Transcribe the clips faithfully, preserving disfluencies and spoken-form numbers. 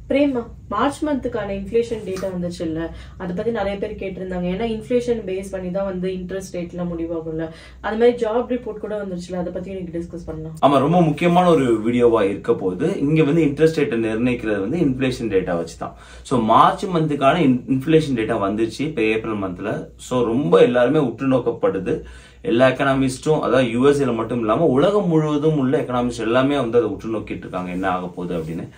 Prema, March மந்த்துக்கான inflation data வந்துச்சு இல்ல, அதை பத்தி நிறைய பேர் கேட்டிருந்தாங்க. ஏன்னா இன்ஃப்ளேஷன் பேஸ் பண்ணி தான் வந்து இன்ட்ரெஸ்ட் ரேட்லாம் முடிவாகும்ல. அது மாதிரி ஜாப் ரிப்போர்ட் கூட வந்துச்சுல, அதை பத்தி எனக்கு டிஸ்கஸ் பண்ணலாம். ஆமா, ரொம்ப முக்கியமான ஒரு வீடியோவா இருக்க போது. இங்க வந்து இன்ட்ரெஸ்ட் ரேட்டை நிர்ணயிக்கிறது வந்து இன்ஃப்ளேஷன் டேட்டா வச்சுதான். ஸோ மார்ச் மந்த்துக்கான இன்ஃப்ளேஷன் டேட்டா வந்துச்சு இப்போ ஏப்ரல் மந்த்ல. ஸோ ரொம்ப எல்லாருமே உற்று நோக்கப்படுது. எல்லா எக்கனாமிஸ்டும், அதாவது யூஎஸ்ஏல மட்டும் இல்லாம உலகம் முழுவதும் உள்ள எக்கனாமிஸ்ட் எல்லாமே வந்து அதை உற்று நோக்கிட்டு இருக்காங்க என்ன ஆக போகுது அப்படின்னு.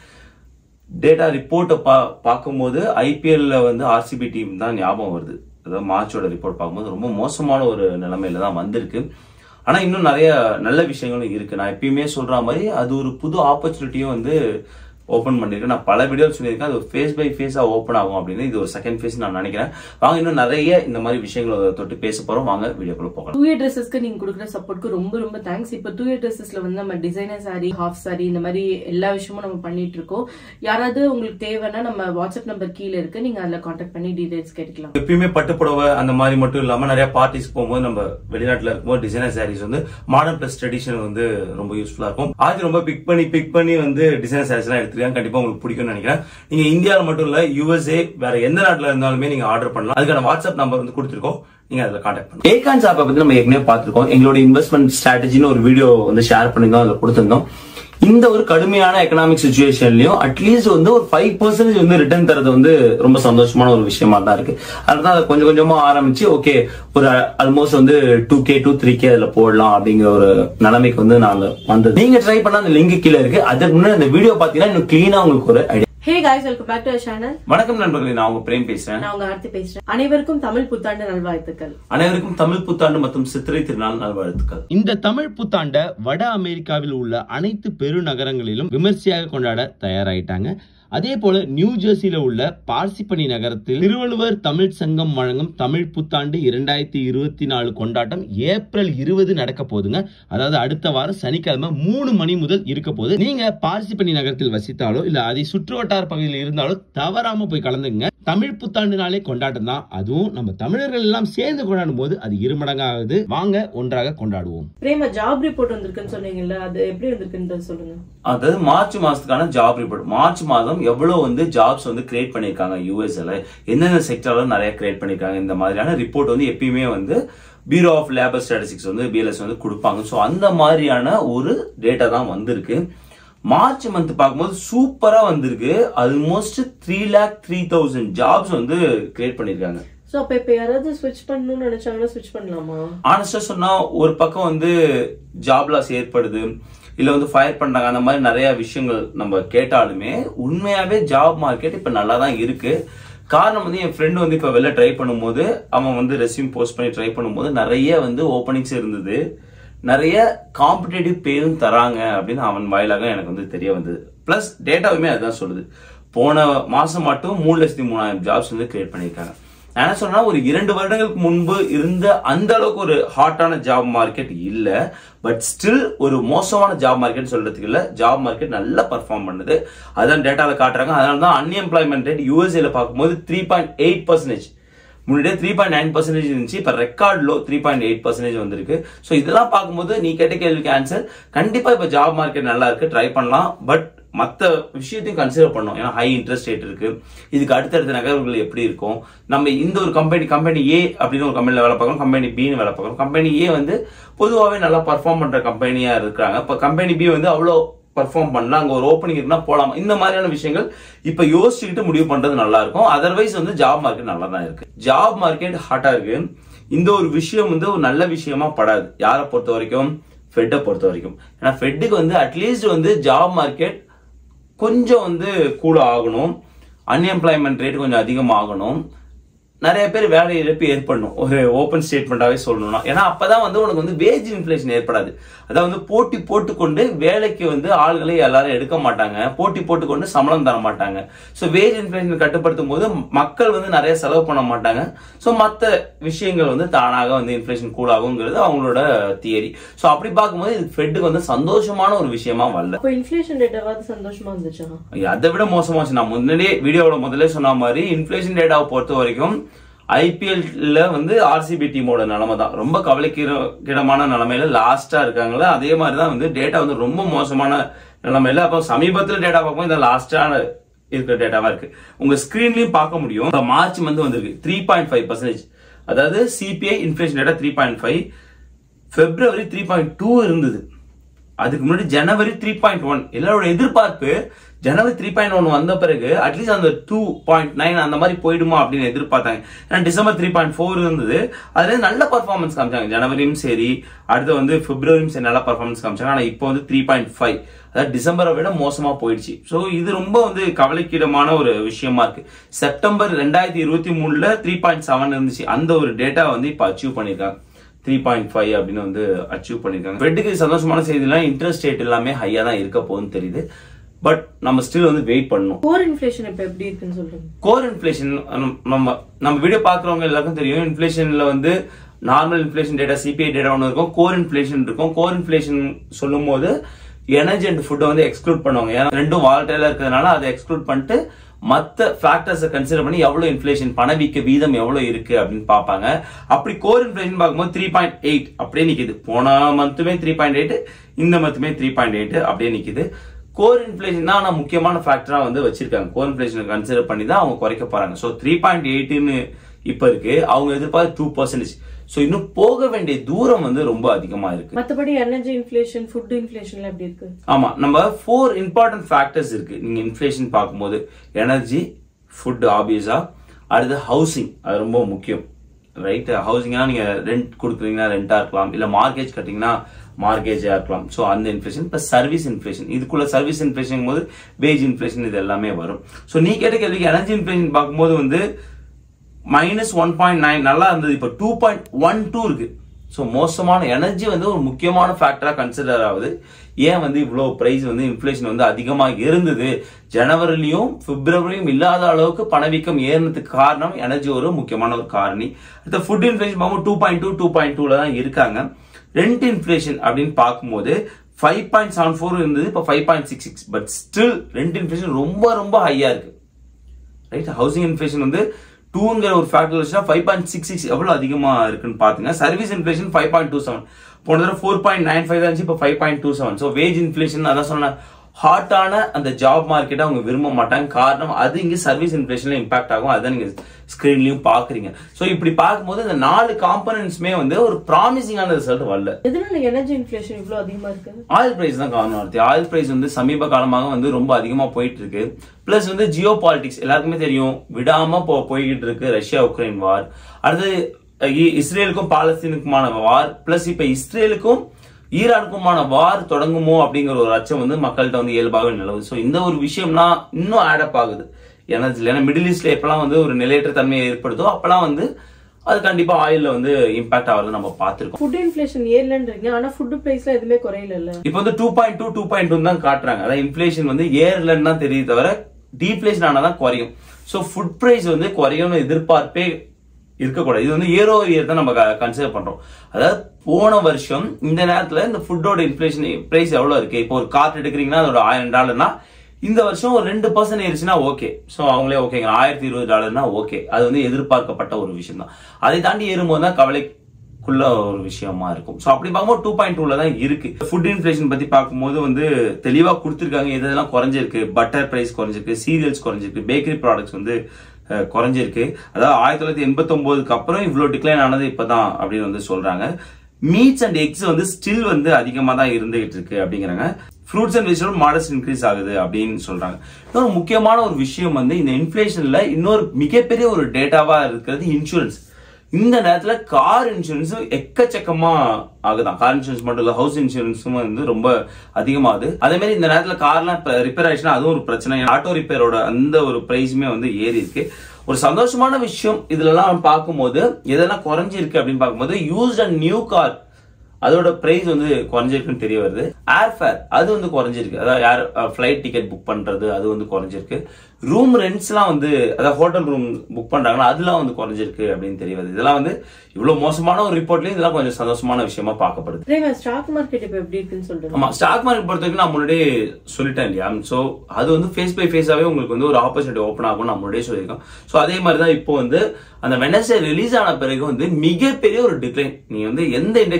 டேட்டா ரிப்போர்ட்டை பா பார்க்கும்போது ஐபிஎல்ல வந்து ஆர்சிபி டீம் தான் ஞாபகம் வருது. அதாவது மார்ச்சோட ரிப்போர்ட் பார்க்கும்போது ரொம்ப மோசமான ஒரு நிலைமையில தான் வந்திருக்கு. ஆனா இன்னும் நிறைய நல்ல விஷயங்களும் இருக்கு. நான் எப்பயுமே சொல்ற மாதிரி அது ஒரு புது ஆப்பர்ச்சுனிட்டியும் வந்து ஓப்பன் பண்ணிருக்கேன். நான் பல வீடியோ சொல்லியிருக்கேன், அது ஃபேஸ் பை ஃபேஸா ஓப்பன் ஆகும் அப்படின்னு. இது ஒரு செகண்ட் ஃபேஸ் நான் நினைக்கிறேன். வாங்க இன்னும் நிறைய இந்த மாதிரி விஷயங்களை தொட்டு பேச போறோம். வாங்க வீடியோக்குள்ள போகலாம். டூ இயர் ட்ரெஸ்ஸஸ்க்கு நீங்க கொடுக்குற சப்போர்ட்க்கு ரொம்ப ரொம்ப தேங்க்ஸ். இப்போ டூ இயர் ட்ரெஸ்ஸஸ்ல வந்து நம்ம டிசைனர் சாரி, ஹாஃப் சாரி, இந்த மாதிரி எல்லா விஷயமும் நம்ம பண்ணிட்டு இருக்கோம். யாராவது உங்களுக்கு தேவைன்னா நம்ம வாட்ஸ்அப் நம்பர் கீழே இருக்கு, நீங்க அதுல கான்டாக்ட் பண்ணி டீடைல்ஸ் கேட்டுக்கலாம். எப்பயுமே பட்டு புடவை அந்த மாதிரி மட்டும் இல்லாம நிறைய பார்ட்டிஸ் போகும்போது நம்ம வெளிநாட்டுல இருக்கும்போது டிசைனர் சாரீஸ் வந்து மாடர்ன் பிளஸ் ட்ரெடிஷன் வந்து ரொம்ப யூஸ்ஃபுல்லா இருக்கும். அது ரொம்ப பிக் பண்ணி பிக் பண்ணி வந்து டிசைனர் சாரீஸ் எல்லாம் எடுத்து கண்டிப்பா உங்களுக்கு பிடிக்கும்னு நினைக்கிறேன். நீங்க இந்தியாவில் மட்டும் இல்ல, யூஎஸ்ஏ வேற எந்த நாட்டுல இருந்தாலுமே நீங்க ஆர்டர் பண்ணலாம். அதுக்கான வாட்ஸ்அப் நம்பர் வந்து கொடுத்திருக்கோம், நீங்க அதுல கான்டாக்ட் பண்ணுங்க. ஏகான்ஸ் ஆப்பை பத்தி நம்ம ஏற்கனவே பார்த்திருக்கோம். எங்களோட இன்வெஸ்ட்மெண்ட் ஸ்ட்ராட்டஜின்னு ஒரு வீடியோ வந்து ஷேர் பண்ணிருந்தோம், அதுல கொடுத்திருந்தோம். இந்த ஒரு கடுமையான எக்கனாமிக் சிச்சுவேஷன்லயும் அட்லீஸ்ட் வந்து ஒரு ஃபைவ் பர்சன்டேஜ் வந்து ரிட்டர்ன் தரது வந்து ரொம்ப சந்தோஷமான ஒரு விஷயமா தான் இருக்கு. அதுதான் அதை கொஞ்சம் கொஞ்சமா ஆரம்பிச்சு ஓகே ஒரு ஆல்மோஸ்ட் வந்து two K to three K அதுல போடலாம் அப்படிங்கிற ஒரு நிலைமைக்கு வந்து நான் வந்தது. நீங்க ட்ரை பண்ண அந்த லிங்க் கீழே இருக்கு. அதுக்கு முன்னாடி அந்த வீடியோ பாத்தீங்கன்னா இன்னும் கிளீனா உங்களுக்கு ஒரு idea. Hey guys, welcome back to our channel. வணக்கம் நண்பர்களே, நான் உங்க பிரேம் பேசுறேன். நான் உங்க ஆர்த்தி பேசுறேன். அனைவருக்கும் தமிழ் புத்தாண்டு நல்வாழ்த்துக்கள். அனைவருக்கும் தமிழ் புத்தாண்டு மற்றும் சித்திரை திருநாள் நல்வாழ்த்துக்கள். இந்த தமிழ் புத்தாண்ட வட அமெரிக்காவில் உள்ள அனைத்து பெருநகரங்களிலும் விமர்சையாக கொண்டாட தயாராயிட்டாங்க. அதே போல நியூ ஜெர்சியில உள்ள பார்சிபனி நகரத்தில் திருவள்ளுவர் தமிழ் சங்கம் வழங்கும் தமிழ் புத்தாண்டு இரண்டாயிரத்தி இருபத்தி நாலு கொண்டாட்டம் ஏப்ரல் இருபது நடக்க போதுங்க. அதாவது அடுத்த வாரம் சனிக்கிழமை மூணு மணி முதல் இருக்க போது. நீங்க பார்சிபனி நகரத்தில் வசித்தாலோ இல்ல அதை சுற்று வட்டார பகுதியில் இருந்தாலோ தவறாம போய் கலந்துங்க. தமிழ் புத்தாண்டு நாளே கொண்டாட்டம் தான். அதுவும் நம்ம தமிழர்கள் எல்லாம் சேர்ந்து கொண்டாடும் போது அது இருமடங்காகுது. வாங்க ஒன்றாக கொண்டாடுவோம். பிரேமா, ஜாப் ரிப்போர்ட் வந்திருக்குன்னு சொன்னீங்கல்ல, அது எப்படி வந்திருக்குன்னு சொல்லுங்க. அதாவது மார்ச் மாசத்துக்கான ஜாப் ரிப்போர்ட். மார்ச் மாதம் எவ்வளவு வந்து ஜாப்ஸ் வந்து கிரியேட் பண்ணிருக்காங்க யூஎஸ்ல, எந்தெந்த செக்டர்ல நிறைய கிரியேட் பண்ணிருக்காங்க, இந்த மாதிரியான ரிப்போர்ட் வந்து எப்பயுமே வந்து பியூரோ ஆஃப் லேபர் ஸ்டாட்டிஸ்டிக்ஸ் வந்து பிஎல்எஸ் வந்து கொடுப்பாங்க. ஸோ அந்த மாதிரியான ஒரு டேட்டா தான் வந்திருக்கு. மார்ச் மந்த் பார்க்கும்போது சூப்பரா வந்திருக்கு. Almost three lakh three thousand jobs வந்து கிரியேட் பண்ணிருக்காங்க. சோ அப்ப இப்ப யாராவது ஸ்விட்ச் பண்ணணும்னு நினைச்சாங்கன்னா ஸ்விட்ச் பண்ணலாமா? ஆனஸ்டா சொன்னா ஒரு பக்கம் வந்து ஜாப் லாஸ் ஏற்படுது, இல்ல வந்து ஃபயர் பண்றாங்க, அந்த மாதிரி நிறைய விஷயங்கள் நம்ம கேட்டாலுமே உண்மையாவே ஜாப் மார்க்கெட் இப்ப நல்லா தான் இருக்கு. காரணம் வந்து என் ஃப்ரெண்ட் வந்து இப்ப வெளில ட்ரை பண்ணும்போது அவன் வந்து ரெஸ்யூம் போஸ்ட் பண்ணி ட்ரை பண்ணும்போது நிறைய வந்து ஓப்பனிங்ஸ் இருந்தது, நிறைய காம்படிட்டிவ் பேரும் தராங்க அப்படின்னு அவன் வாயிலாக எனக்கு வந்து தெரிய வந்தது. பிளஸ் டேட்டாவுமே அதுதான் சொல்லுது. போன மாசம் மட்டும் மூணு லட்சத்தி மூணாயிரம் ஜாப்ஸ் வந்து கிரியேட் பண்ணிருக்காங்க. என்ன சொன்னா ஒரு இரண்டு வருடங்களுக்கு முன்பு இருந்த அந்த அளவுக்கு ஒரு ஹாட்டான ஜாப் மார்க்கெட் இல்ல, பட் ஸ்டில் ஒரு மோசமான ஜாப் மார்க்கெட் சொல்றதுக்கு இல்ல. ஜாப் மார்க்கெட் நல்லா பர்ஃபார்ம் பண்ணுது, அதான் டேட்டால காட்டுறாங்க. அதனால தான் அன்எம்ப்ளாய்மெண்ட் ரேட் யூஎஸ்ஏல பார்க்கும்போது த்ரீ பாயிண்ட் எயிட் பர்சன்டேஜ் முன்னாடியே த்ரீ பாயிண்ட் நைன் பர்சன்டேஜ் இருந்துச்சு, இப்ப record low three point eight percentage வந்திருக்கு. ஸோ இதெல்லாம் பார்க்கும்போது நீ கேட்ட கேள்விக்கு ஆன்சர் கண்டிப்பா இப்ப ஜாப் மார்க்கெட் நல்லா இருக்கு, ட்ரை பண்ணலாம். பட் மற்ற விஷயத்தையும் கன்சிடர் பண்ணோம். ஏன்னா ஹை இன்ட்ரெஸ்ட் ரேட் இருக்கு, இதுக்கு அடுத்தடுத்த நகர்வுகள் எப்படி இருக்கும். நம்ம இந்த ஒரு கம்பெனி கம்பெனி ஏ அப்படின்னு ஒரு கம்பெனில வேலை பார்க்கணும், கம்பெனி பின்னு வேலை பார்க்கணும். கம்பெனி ஏ வந்து பொதுவாகவே நல்லா பர்ஃபார்ம் பண்ற கம்பெனியா இருக்காங்க. இப்ப கம்பெனி பி வந்து அவ்வளோ பர்ஃபார்ம் பண்ணலாம், அங்க ஒரு ஓப்பனிங் இருக்குன்னா போலாம். இந்த மாதிரியான விஷயங்கள் இப்ப யோசிச்சுக்கிட்டு முடிவு பண்றது நல்லா இருக்கும். அதர்வைஸ் வந்து ஜாப் மார்க்கெட் நல்லா தான் இருக்கு. ஜாப் மார்க்கெட் ஹாட்டா இருக்கு. இந்த ஒரு விஷயம் வந்து ஒரு நல்ல விஷயமா படாது யாரை பொறுத்த வரைக்கும், ஃபெட்டை பொறுத்த வரைக்கும். ஏன்னா ஃபெட்டுக்கு வந்து அட்லீஸ்ட் வந்து ஜாப் மார்க்கெட் கொஞ்சம் வந்து கூட ஆகணும், அன்எம்ப்ளாய்மெண்ட் ரேட் கொஞ்சம் அதிகமாகணும், நிறைய பேர் வேலை இழப்பு ஏற்படணும். ஒரு ஓப்பன் ஸ்டேட்மெண்டாவே சொல்லணும்னா, ஏன்னா அப்பதான் வந்து உனக்கு வந்து வேஜ் இன்ஃபிளேஷன் ஏற்படாது. அதாவது வந்து போட்டி போட்டுக்கொண்டு வேலைக்கு வந்து ஆளுகளை எல்லாரும் எடுக்க மாட்டாங்க, போட்டி போட்டுக்கொண்டு சம்பளம் தர மாட்டாங்க. ஸோ வேஜ் இன்ஃபிளேஷன் கட்டுப்படுத்தும் போது மக்கள் வந்து நிறைய செலவு பண்ண மாட்டாங்க. ஸோ மற்ற விஷயங்கள் வந்து தானாக வந்து இன்ஃபிளேஷன் கூடாகுங்கிறது அவங்களோட தியரி. ஸோ அப்படி பார்க்கும்போது இது ஃபெட்டுக்கு வந்து சந்தோஷமான ஒரு விஷயமா வரல. இன்ஃபிளேஷன் டேட்டாவாது சந்தோஷமா இருந்துச்சு? அதை விட மோசமாச்சு. நான் முன்னாடியே வீடியோட முதல்ல சொன்ன மாதிரி இன்ஃபிளேஷன் டேட்டாவை பொறுத்த வரைக்கும் ஐபிஎல்ல வந்து ஆர்சிபி டீமோட நிலைமை தான் ரொம்ப கவலைக்கிடமான நிலைமையில லாஸ்டா இருக்காங்களா. அதே மாதிரிதான் வந்து டேட்டா வந்து ரொம்ப மோசமான நிலைமையில. அப்போ சமீபத்தில் டேட்டா பார்ப்போம், இந்த லாஸ்டான இருக்கிற டேட்டாவா இருக்கு. உங்க ஸ்கிரீன்லயும் பார்க்க முடியும். மார்ச் மந்த் வந்திருக்கு த்ரீ பாயிண்ட் ஃபைவ் பர்சன்டேஜ், அதாவது CPI inflation data three point five, February three point two இருந்தது. அதுக்கு முன்னாடி ஜனவரி த்ரீ பாயிண்ட் ஒன். எல்லாரோட எதிர்பார்ப்பு ஜனவரி த்ரீ பாயிண்ட் ஒன் வந்த பிறகு அட்லீஸ்ட் அந்த டூ பாயிண்ட் நைன் அந்த மாதிரி போயிடுமா அப்படின்னு எதிர்பார்த்தாங்க. ஏன்னா டிசம்பர் த்ரீ பாயிண்ட் ஃபோர் இருந்தது, அதுல நல்ல பர்ஃபார்மன்ஸ் காமிச்சாங்க. ஜனவரியும் சரி, அடுத்து வந்து பிப்ரவரியும் சரி நல்ல பர்ஃபார்மன்ஸ் காமிச்சாங்க. ஆனா இப்போ வந்து த்ரீ பாயிண்ட் ஃபைவ், அதாவது டிசம்பரை விட மோசமா போயிடுச்சு. ஸோ இது ரொம்ப வந்து கவலைக்கிடமான ஒரு விஷயமா இருக்கு. செப்டம்பர் ரெண்டாயிரத்தி இருபத்தி மூணுல த்ரீ பாயிண்ட் செவன் இருந்துச்சு, அந்த ஒரு டேட்டா வந்து இப்போ அச்சீவ் பண்ணிருக்காங்க. த்ரீ பாயிண்ட் ஃபைவ் அப்படின்னு வந்து அச்சீவ் பண்ணிருக்காங்க. ஃபெட்டுக்கு சந்தோஷமான செய்திலாம் இன்ட்ரெஸ்ட் ரேட் எல்லாமே ஹையா தான் இருக்க போகுதுன்னு தெரியுது. பட் நம்ம ஸ்டில் வந்து வெயிட் பண்ணணும். கோர் இன்ஃப்ளேஷன் இப்ப எப்படி இருக்குன்னு சொல்றீங்க? கோர் இன்ஃப்ளேஷன் நம்ம நம்ம வீடியோ பாக்குறவங்க எல்லாருக்கும் தெரியும். இன்ஃப்ளேஷன்ல வந்து normal inflation data, CPI data ஒன்று இருக்கும், கோர் இன்ஃப்ளேஷன் இருக்கும். கோர் இன்ஃப்ளேஷன் சொல்லும் போது எனர்ஜி அண்ட் ஃபுட்டை வந்து எக்ஸ்க்ளூட் பண்ணுவாங்க. ஏன்னா ரெண்டும் வாலட்டைலா இருக்கிறதுனால அதை எக்ஸ்க்ளூட் பண்ணிட்டு மற்ற ஃபேக்டர்ஸை கன்சிடர் பண்ணி எவ்வளவு இன்ஃப்ளேஷன், பணவீக்க வீதம் எவ்வளவு இருக்கு அப்படின்னு பார்ப்பாங்க. அப்படி கோர் இன்ஃப்ளேஷன் பார்க்கும்போது த்ரீ பாயிண்ட் எயிட் அப்படியே நிக்குது. போன மந்த்துமே த்ரீ பாயிண்ட் எயிட், இந்த மந்த்துமே த்ரீ பாயிண்ட் எயிட் அப்படியே நிக்குது. கோர் இன்ஃப்ளேஷன் தான் ஆனா முக்கியமான ஃபேக்டரா வந்து வச்சிருக்காங்க. கோர் இன்ஃப்ளேஷன் கன்சிடர் பண்ணி தான் அவங்க குறைக்க போறாங்க. ஸோ த்ரீ பாயிண்ட் எயிட்னு இப்ப இருக்கு, அவங்க எதிர்பார்த்து டூ பர்சன்டேஜ். ஸோ இன்னும் போக வேண்டிய தூரம் வந்து ரொம்ப அதிகமா இருக்கு. மற்றபடி எனர்ஜி இன்ஃப்ளேஷன், ஃபுட் இன்ஃப்ளேஷன் எப்படி இருக்கு? ஆமா, நம்ம ஃபோர் இம்பார்ட்டன்ட் ஃபேக்டர்ஸ் இருக்கு நீங்க இன்ஃப்ளேஷன் பார்க்கும்போது. எனர்ஜி, ஃபுட் ஆப்வியஸா, அடுத்து ஹவுசிங், அது ரொம்ப முக்கியம். ரைட், ஹவுசிங்னா நீங்க ரெண்ட் கொடுக்குறீங்கன்னா ரெண்டா இருக்கலாம், இல்ல மார்கேஜ் கட்டிங்கன்னா மார்கேஜா இருக்கலாம். ஸோ அந்த இன்ஃப்ளேஷன் பிளஸ் சர்வீஸ் இன்ஃப்ளேஷன், இதுக்குள்ள சர்வீஸ் இன்ஃப்ளேஷன் போது வேஜ் இன்ஃப்ளேஷன் இது எல்லாமே வரும். ஸோ நீ கேட்ட கேள்விக்கு எனர்ஜி இன்ஃப்ளேஷன் பார்க்கும்போது வந்து மைனஸ் ஒன் பாயிண்ட் நைன் நல்லா இருந்தது, இப்போ டூ பாயிண்ட் ஒன் டூ இருக்கு. ஸோ மோசமான எனர்ஜி வந்து ஒரு முக்கியமான ஃபேக்டரா கன்சிடர் ஆகுது. ஏன் வந்து இவ்வளவு பிரைஸ் வந்து இன்ஃப்ளேஷன் வந்து அதிகமாக இருந்தது, ஜனவரிலையும் பிப்ரவரியும் இல்லாத அளவுக்கு பணவீக்கம் ஏறினதுக்கு காரணம் எனர்ஜி ஒரு முக்கியமான ஒரு காரணி. அடுத்த ஃபுட் இன்ஃப்ளேஷன் பார்க்கும்போது two point two two point டூல தான் இருக்காங்க. ரெண்ட் இன்ஃப்ளேஷன் அப்படின்னு பார்க்கும்போது ஃபைவ் பாயிண்ட் செவன் ஃபோர் இருந்தது, இப்போ five point six six. But still rent inflation ரொம்ப ரொம்ப ஹையா இருக்கு. ரைட், ஹவுசிங் இன்ஃப்ளேஷன் வந்து டூங்கிற ஒரு ஃபேக்டர் வச்சா ஃபைவ் பாயிண்ட் சிக்ஸ் சிக்ஸ் எவ்வளவு அதிகமா இருக்குன்னு பாத்துங்க. Service inflation five point two seven, போன தடவை ஃபோர் பாயிண்ட் நைன் ஃபைவ் தான் இருந்துச்சு, இப்போ five point two seven. So wage inflation அதான் சொன்ன ஹாட்டான அந்த ஜாப் மார்க்கெட்டை அவங்க விரும்ப மாட்டாங்க. காரணம் அது இங்க சர்வீஸ் இன்ஃப்ளேஷன்ல இம்பாக்ட் ஆகும். அதான் நீங்க ஸ்கிரீன்லயும் பாக்குறீங்க. சோ இப்படி பார்க்கும்போது இந்த நாலு காம்பனன்ட்ஸ்மே வந்து ஒரு ப்ராமிசிங்கான ரிசல்ட் வரல. எதனால எனர்ஜி இன்ஃப்ளேஷன் இவ்வளவு அதிகமா இருக்கு? ஆயில் பிரைஸ் தான் காரணம் இருக்கு. ஆயில் பிரைஸ் வந்து சமீப காலமாக வந்து ரொம்ப அதிகமா போயிட்டு இருக்கு. பிளஸ் வந்து ஜியோ பாலிடிக்ஸ் எல்லாருக்குமே தெரியும், விடாம போ போய்கிட்டு இருக்கு ரஷ்யா உக்ரைன் வார். அடுத்து இஸ்ரேலுக்கும் பாலஸ்தீனுக்குமான வார், பிளஸ் இப்ப இஸ்ரேலுக்கும் ஈரானுக்குமான வார் தொடங்குமோ அப்படிங்கிற ஒரு அச்சம் வந்து மக்கள்கிட்ட வந்து இயல்பாக நிலவுது. ஸோ இந்த ஒரு விஷயம்லாம் இன்னும் ஆடப் ஆகுது எனர்ஜில. ஏன்னா மிடில் ஈஸ்ட்ல எப்பெல்லாம் வந்து ஒரு நிலையற்ற தன்மையை ஏற்படுதோ அப்பெல்லாம் வந்து அது கண்டிப்பா ஆயில்ல வந்து இம்பாக்ட் ஆகுது நம்ம பார்த்திருக்கோம். ஃபுட் இன்ஃப்ளேஷன் ஏறலன்றீங்க, ஆனா ஃபுட் பிரைஸ்ல எதுவுமே குறையல. இப்போ வந்து two point two two point two தான் காட்டுறாங்க. அதாவது இன்ஃப்ளேஷன் வந்து ஏறலன்னு தான் தெரியுது தவிர டீஃப்ளேஷன் ஆனாதான் குறையும். ஸோ ஃபுட் பிரைஸ் வந்து குறையும்னு எதிர்பார்ப்பே இருக்கக்கூடாது. இது வந்து இயர் ஓவர் இயர் தான் நம்ம கன்சிடர் பண்றோம். அதாவது போன வருஷம் இந்த நேரத்துல இந்த ஃபுட்டோட இன்ஃப்ளேஷன் பிரைஸ் எவ்வளவு இருக்கு, இப்போ ஒரு கார்ட் எடுக்கிறீங்கன்னா அதோட ஆயிரம் டாலர்னா இந்த வருஷம் ஒரு ரெண்டு பர்சன்ட் ஏறிச்சுன்னா ஓகே. ஸோ அவங்களே ஓகேங்க, ஆயிரத்தி இருபது டாலர்னா ஓகே. அது வந்து எதிர்பார்க்கப்பட்ட ஒரு விஷயம் தான். அதை தாண்டி ஏறும்போது தான் கவலைக்குள்ள ஒரு விஷயமா இருக்கும். ஸோ அப்படி பார்க்கும்போது டூ பாயிண்ட் டூல தான் இருக்கு. ஃபுட் இன்ஃப்ளேஷன் பத்தி பார்க்கும்போது வந்து தெளிவா கொடுத்துருக்காங்க. எதெல்லாம் குறைஞ்சிருக்கு, பட்டர் பிரைஸ் குறைஞ்சிருக்கு, சீரியல்ஸ் குறைஞ்சிருக்கு, பேக்கரி ப்ராடக்ட்ஸ் வந்து குறைஞ்சிருக்கு. அதாவது ஆயிரத்தி தொள்ளாயிரத்தி எண்பத்தி ஒன்பதுக்கு அப்புறம் இவ்வளவு டிக்ளைன் ஆனது இப்பதான் அப்படின்னு வந்து சொல்றாங்க. மீட்ஸ் அண்ட் எக்ஸ் வந்து ஸ்டில் வந்து அதிகமா தான் இருந்துகிட்டு இருக்கு அப்படிங்கிறாங்க. Fruits and vegetable modest increase ஆகுது அப்படின்னு சொல்றாங்க. இன்னொரு முக்கியமான ஒரு விஷயம் வந்து இந்த இன்ஃப்ளேஷன்ல இன்னொரு மிகப்பெரிய ஒரு டேட்டாவா இருக்கிறது இன்சூரன்ஸ். இந்த நேரத்துல கார் இன்சூரன்ஸ் எக்கச்சக்கமா ஆகுதான். கார் இன்சூரன்ஸ் மட்டும் இல்ல, ஹவுஸ் இன்சூரன்ஸும் வந்து ரொம்ப அதிகமாகுது. அதே மாதிரி இந்த நேரத்துல கார்லாம் ரிப்பேர் ஆயிடுச்சுன்னா அதுவும் ஒரு பிரச்சனை. ஆட்டோ ரிப்பேரோட அந்த ஒரு பிரைஸுமே வந்து ஏறி இருக்கு. ஒரு சந்தோஷமான விஷயம் இதுல எல்லாம் பார்க்கும்போது எதெல்லாம் குறைஞ்சிருக்கு அப்படின்னு பார்க்கும்போது யூஸ்ட் அண்ட் நியூ கார் அதோட பிரைஸ் வந்து குறைஞ்சிருக்குன்னு தெரிய வருது. ஏர்ஃபேர் அது வந்து குறைஞ்சிருக்கு. அதாவது ஏர் ஃபிளைட் டிக்கெட் புக் பண்றது அது வந்து குறைஞ்சிருக்கு. ரூம் ரெண்ட்ஸ்லாம் வந்து அதாவது ஹோட்டல் ரூம் புக் பண்றாங்கன்னா அதெல்லாம் வந்து குறைஞ்சிருக்கு அப்படின்னு தெரிய வருது. இதெல்லாம் வந்து இவ்வளவு மோசமான ஒரு ரிப்போர்ட்லயும் இதெல்லாம் கொஞ்சம் சந்தோஷமான விஷயமா பார்க்கப்படுது. ஸ்டாக் மார்க்கெட் இப்ப எப்படி இருக்குன்னு சொல்றேன். ஆமா, ஸ்டாக் மார்க்கெட் பொறுத்த வரைக்கும் நான் முன்னாடியே சொல்லிட்டேன் இல்லையா. சோ அது வந்து ஃபேஸ் பை ஃபேஸாவே உங்களுக்கு வந்து ஒரு ஆப்பர்ச்சுனிட்டி ஓப்பன் ஆகும் நான் முன்னாடியே சொல்லியிருக்கேன். சோ அதே மாதிரிதான் இப்போ வந்து அந்த வெனஸ்டே ரிலீஸ் ஆன பிறகு வந்து மிகப்பெரிய ஒரு டிக்ளைன். நீங்க வந்து எந்த இண்டெக்ஸ் எடுத்தாலும்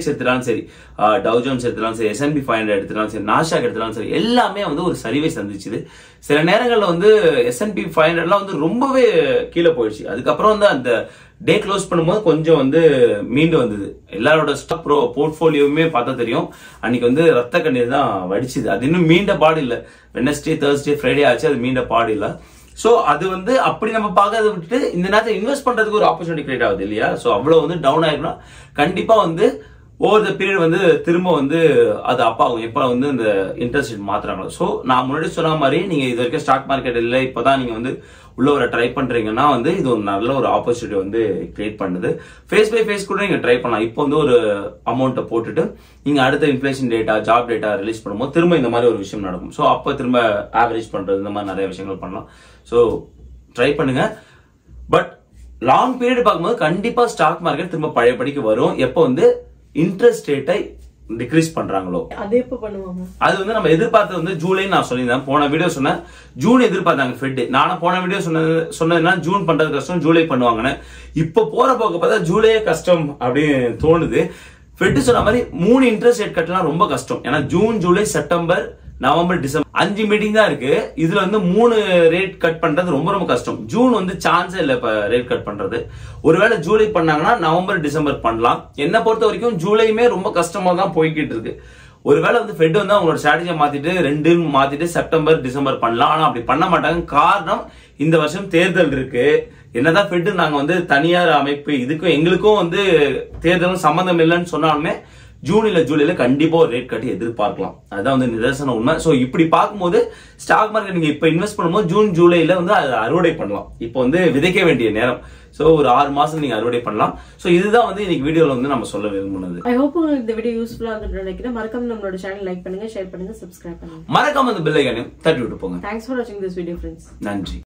சரி, டவ் ஜோன்ஸ் எடுத்தாலும் சரி, S and P five hundred எடுத்தாலும் சரி, நாஸ்டாக் எடுத்தாலும் சரி, எல்லாமே வந்து ஒரு சரிவை சந்திச்சுது. சில நேரங்களில் வந்து எஸ் அண்ட் பி ஃபைவ் ஹண்ட்ரட்லாம் வந்து ரொம்பவே கீழே போயிடுச்சு. அதுக்கப்புறம் வந்து அந்த டே க்ளோஸ் பண்ணும்போது கொஞ்சம் வந்து மீண்டு வந்தது. எல்லாரோட ஸ்டாக் ப்ரோ போர்ட்ஃபோலியோவுமே பார்த்தா தெரியும், அன்னைக்கு வந்து ரத்த கண்ணீர் தான் வடிச்சுது. அது இன்னும் மீண்ட பாடு இல்லை. வெனஸ்டே, தேர்ஸ்டே, ஃப்ரைடே ஆச்சு, அது மீண்ட பாடு இல்லை. சோ அது வந்து அப்படி நம்ம பார்க்கறத விட்டுட்டு இந்த நேரத்தை இன்வெஸ்ட் பண்றதுக்கு ஒரு ஆப்பர்ச்சுனிட்டி கிரியேட் ஆகுது இல்லையா? சோ அவ்வளவு வந்து டவுன் ஆயிருக்குன்னா கண்டிப்பா வந்து ஓவர் த பீரியட் வந்து திரும்ப வந்து அது அப் ஆகும், எப்ப வந்து இந்த இன்ட்ரெஸ்ட் ரேட் மாத்துறாங்களோ. சோ நான் முன்னாடி சொன்ன மாதிரி நீங்க இது வரைக்கும் ஸ்டாக் மார்க்கெட் இல்லை, இப்பதான் நீங்க வந்து உள்ள ஒரு ட்ரை பண்றீங்கன்னா வந்து இது ஒரு நல்ல ஒரு ஆப்பர்ச்சுனிட்டி வந்து கிரியேட் பண்ணுது. ஃபேஸ் பை ஃபேஸ் கூட நீங்க ட்ரை பண்ணலாம். இப்போ வந்து ஒரு அமௌண்ட்டை போட்டுட்டு நீங்க அடுத்த inflation data, job data release பண்ணும்போது திரும்ப இந்த மாதிரி ஒரு விஷயம் நடக்கும். ஸோ அப்போ திரும்ப ஆவரேஜ் பண்றது, இந்த மாதிரி நிறைய விஷயங்கள் பண்ணலாம். ஸோ ட்ரை பண்ணுங்க. பட் லாங் பீரியட் பார்க்கும்போது கண்டிப்பா ஸ்டாக் மார்க்கெட் திரும்ப பழையபடிக்கு வரும். எப்போ வந்து இன்ட்ரெஸ்ட் ரேட்டை டிக்ரீஸ் பண்றாங்களோ. அது எப்ப பண்ணுவாங்க? அது வந்து நம்ம எதிர்பார்த்தது வந்து ஜூலை நான் சொல்லியிருந்தேன். போன வீடியோ சொன்னேன் ஜூன் எதிர்பார்த்தாங்க ஃபெட். நானும் போன வீடியோ சொன்னது சொன்னதுன்னா ஜூன் பண்றது கஷ்டம், ஜூலை பண்ணுவாங்கன்னு. இப்ப போற போக்க பார்த்தா ஜூலையே கஷ்டம் அப்படின்னு தோணுது. ஃபெட் சொன்ன மாதிரி மூணு இன்ட்ரெஸ்ட் ரேட் கட்டலாம் ரொம்ப கஷ்டம். ஏன்னா June, July, September, November, December அஞ்சு மீட்டிங் தான் இருக்கு. இதுல வந்து மூணு ரேட் கட் பண்றது ரொம்ப ரொம்ப கஷ்டம். ஜூன் வந்து சான்ஸே இல்ல இப்ப ரேட் கட் பண்றது. ஒருவேளை ஜூலை பண்ணாங்கன்னா நவம்பர், டிசம்பர் பண்ணலாம். என்ன பொறுத்த வரைக்கும் ஜூலையுமே ரொம்ப கஷ்டமா தான் போய்கிட்டு இருக்கு. ஒருவேளை வந்து ஃபெட் வந்து அவங்களோட ஸ்ட்ராட்டஜியை மாத்திட்டு ரெண்டு மாத்திட்டு செப்டம்பர், டிசம்பர் பண்ணலாம். ஆனா அப்படி பண்ண மாட்டாங்க. காரணம் இந்த வருஷம் தேர்தல் இருக்கு. என்னதான் ஃபெட் நாங்க வந்து தனியார் அமைப்பு, இதுக்கும் எங்களுக்கும் வந்து தேர்தலும் சம்பந்தம் இல்லைன்னு சொன்னாலுமே ஜூன் இல்ல ஜூலைல கண்டிப்பா ஒரு ரேட் கட்டி எதிர்பார்க்கலாம். அதுதான் வந்து நிதர்சன உண்மை. சோ இப்படி பார்க்கும்போது ஸ்டாக் மார்க்கெட் நீங்க இப்ப இன்வெஸ்ட் பண்ணும்போது ஜூன், ஜூலைல வந்து அதை அறுவடை பண்ணலாம். இப்போ வந்து விதைக்க வேண்டிய நேரம். சோ ஒரு ஆறு மாசம் நீங்க அறுவடை பண்ணலாம். சோ இதுதான் வந்து இன்னைக்கு வீடியோல வந்து நம்ம சொல்ல விரும்புனது. ஐ ஹோப் உங்களுக்கு இந்த வீடியோ யூஸ்ஃபுல்லா இருக்கும்னு நினைக்கிறேன். மறக்காம நம்மளோட சேனல் லைக் பண்ணுங்க, ஷேர் பண்ணுங்க, சப்ஸ்கிரைப் பண்ணுங்க. மறக்காம அந்த பெல் ஐகானையும் தட்டி விட்டு போங்க. தேங்க்ஸ் ஃபார் வாட்சிங் திஸ் வீடியோ ஃப்ரெண்ட்ஸ். நன்றி.